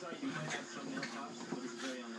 You might have some nail pops, but it's very